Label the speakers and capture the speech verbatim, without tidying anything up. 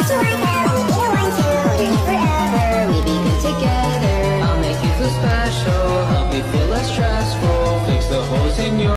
Speaker 1: you like that, we be the one to hold your hand forever. We be good together.
Speaker 2: I'll make you feel special, help me feel